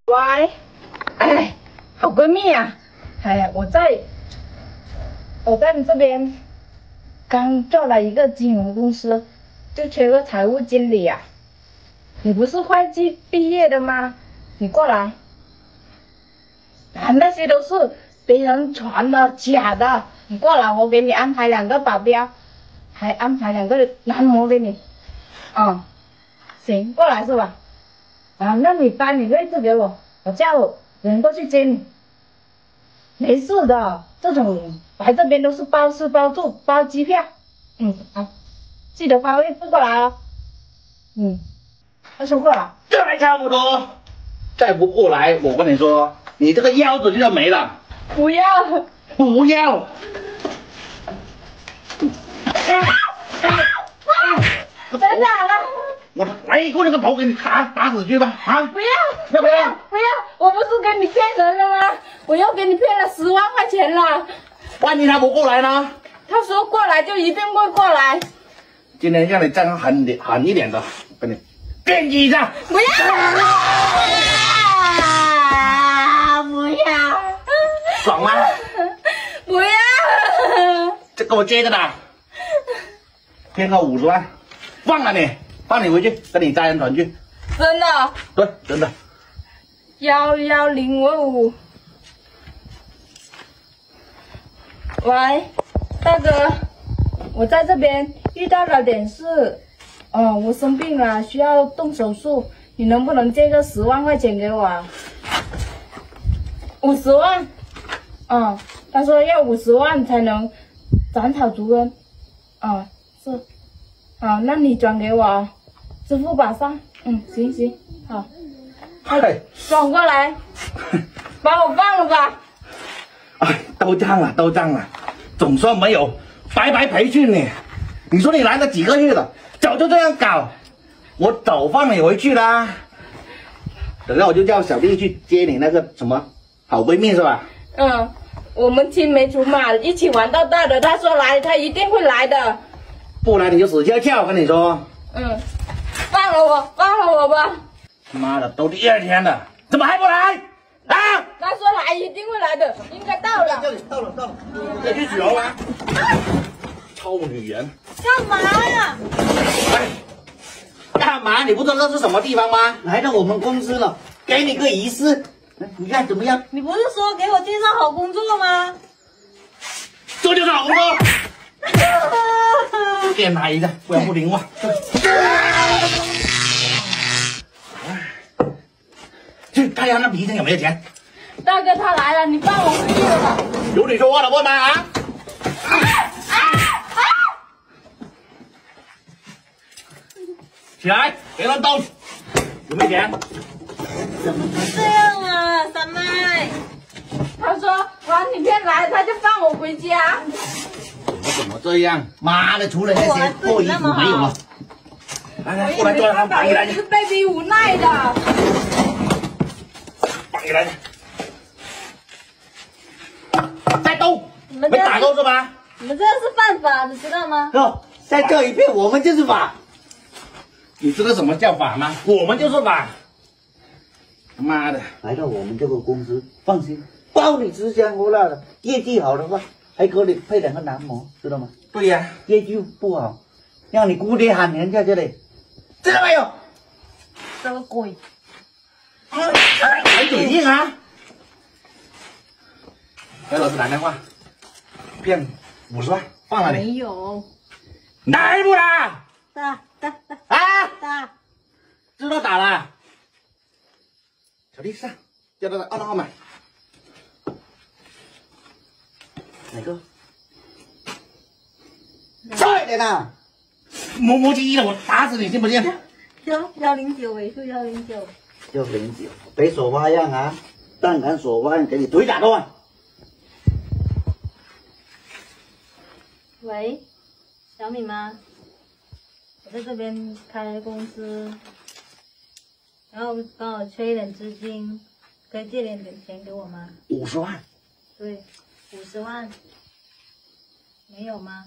喂，哎，好闺蜜啊，哎，我在你这边刚做了一个金融公司，就缺个财务经理啊。你不是会计毕业的吗？你过来。啊，那些都是别人传的假的，你过来，我给你安排2个保镖，还安排2个男模给你。哦，行，过来是吧？啊，那你把你位置给我，我叫人过去接你。没事的，这种来这边都是包吃包住包机票。好，记得发位置过来哦。快送过来。 这还差不多，再不过来，我跟你说，你这个腰子就要没了。 不要。 不要。 真的了。 我来一个那个头给你打死去吧！啊！ 不要！ 要不要？ 不要！我不是跟你骗人了吗？我又给你骗了10万块钱了。 万一他不过来呢？ 他说过来就一定会过来。 今天让你再狠一点的，跟你电击一下。 不要！不要！ 爽吗？ 不要！ 这给我接着打，骗个50万，放了你，放你回去跟你家人团聚。 真的？ 对，真的。 11055。喂，大哥，我在这边遇到了点事，我生病了，需要动手术，你能不能借个10万块钱给我啊？50万？他说要50万才能斩草除根。是。好，那你转给我啊，支付宝上。行，好。转过来，把我放了吧。 哎，都涨了，总算没有白白培训你。你说你来了几个月了，早就这样搞，我早放你回去啦。等下我就叫小弟去接你那个什么好闺蜜是吧？ 我们青梅竹马，一起玩到大的。他说来，他一定会来的。 不来你就死翘翘，我跟你说。 放了我吧。 妈的，都第2天了，怎么还不来？啊！ 他说来一定会来的，应该到了。 到了，你去取啊！臭女人！ 干嘛呀？ 干嘛？你不知道这是什么地方吗？来到我们公司了，给你个仪式，你看怎么样？ 你不是说给我介绍好工作吗？ 这就是好工作。电他一下，不然不听话。去看一下那笔钱有没有钱。 大哥他来了，你放我回去了吧。 有你说话的问吗？啊！起来，别乱动。有没有钱？ 怎么会这样啊，三妹？ 他说把你骗来，他就放我回家。 我怎么这样？妈的，除了那些破衣服没有了。来，过来，绑起来。 是被逼无奈的。 绑起来。再动，没打够是吧？ 你们这是犯法的，知道吗？ 在这一片，我们就是法。你知道什么叫法吗？我们就是法。他妈的，来到我们这个公司，放心，包你吃香喝辣的。业绩好的话，还给你配2个男模，知道吗？对呀，业绩不好，让你姑爹喊人下去嘞，知道没有？ 这个鬼！ 还嘴硬啊！给老师打电话，骗50万，放了你。 没有。 来不啦？ 打。 知道打了。小弟上，叫他2号码。哪个？快点呐！磨磨唧唧的，我打死你信不信 109尾数109。 109，别耍花样啊！但敢耍花样，给你腿打断。 喂，小米吗？我在这边开公司，然后刚好缺一点资金，可以借点钱给我吗 ？50万。 对，50万。没有吗？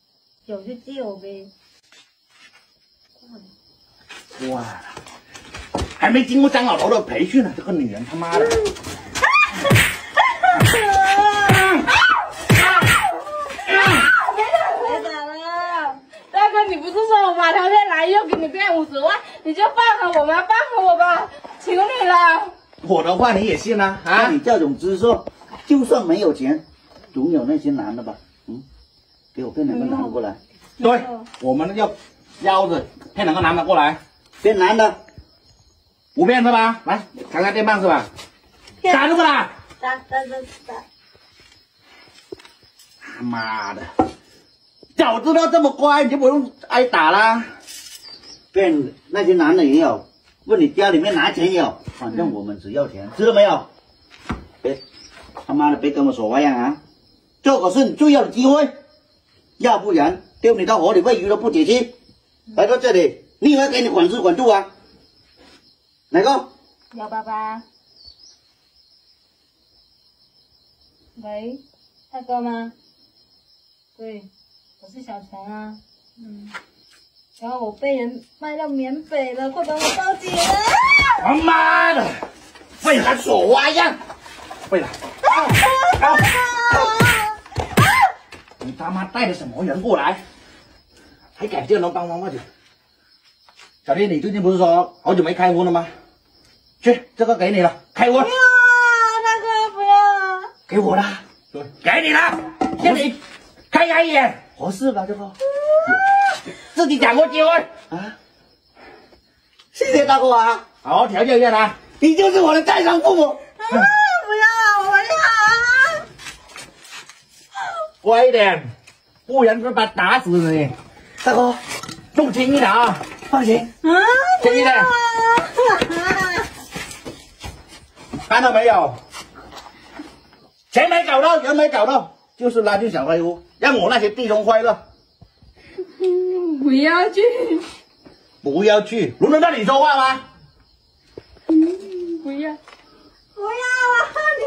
有就借我呗。 哇， 还没经过张老头的培训呢，这个女人他妈的！ 大哥，你不是说我把条件来又给你变50万，你就放了我吧，放了我吧，求你了。 我的话你也信啊？啊，你这种姿色，就算没有钱，总有那些男的吧？嗯，给我骗2个男的过来。对，我们要腰子骗2个男的过来，骗男的，不骗是吧？来，看看电棒是吧？打是不打？ 打。 他妈的！早知道这么乖，你就不用挨打啦。骗那些男的也有，问你家里面拿钱有，反正我们只要钱，知道没有？别他妈的别跟我耍花样啊！这可是你最要的机会，要不然丢你到河里喂鱼都不解气。来到这里，你以为给你管吃管住啊？哪个 ？188。喂，大哥吗？对。我是小陈啊，然后我被人卖到缅北了，快帮我报警啊！ 他妈的，为何耍花样？为了，你他妈带的什么人过来？还敢叫人帮忙报警？小弟，你最近不是说好久没开荤了吗？去，这个给你了，开荤。 不要，大哥不要。 给我的，对，给你了，让你开开眼。合适吧，这个，自己讲过机会啊！谢谢大哥啊，好好调教一下他，你就是我的再生父母。 不要，我要。 乖一点，不然会把打死你。大哥，重轻一点啊，放心。轻一点。看到没有？钱没搞到，人没搞到。就是拉进小黑屋，让我那些弟兄快乐。 不要去， 不要去，轮得到你说话吗？ 不要， 不要啊！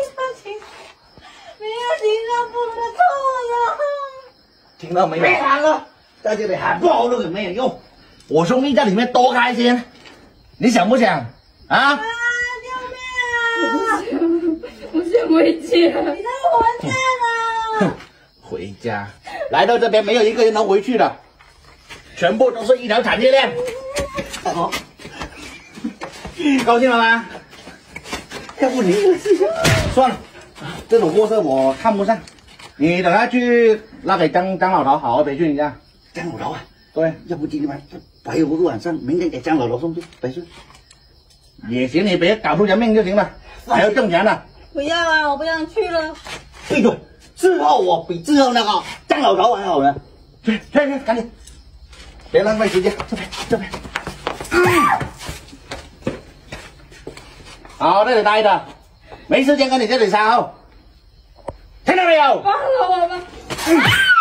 你要听到不能错了。 听到没有？别喊了，在这里喊不好录也没有用。我兄弟在里面多开心，你想不想啊？ 救命啊！ 我想回家。 你让我回家了。 回家，来到这边没有一个人能回去的，全部都是一条产业链。大哥，高兴了吗？要不你算了，这种货色我看不上，你等下去拉给张老头好好培训一下。张老头啊？对，要不今天白有个晚上，明天给张老头送去培训也行，你别搞出人命就行了，还要挣钱呢。 不要啊，我不想去了。 闭嘴！之后我比之后那个张老头还好呢。去，赶紧，别浪费时间，这边。好，这里待着，没时间跟你这里烧，听到没有？ 放了我吧。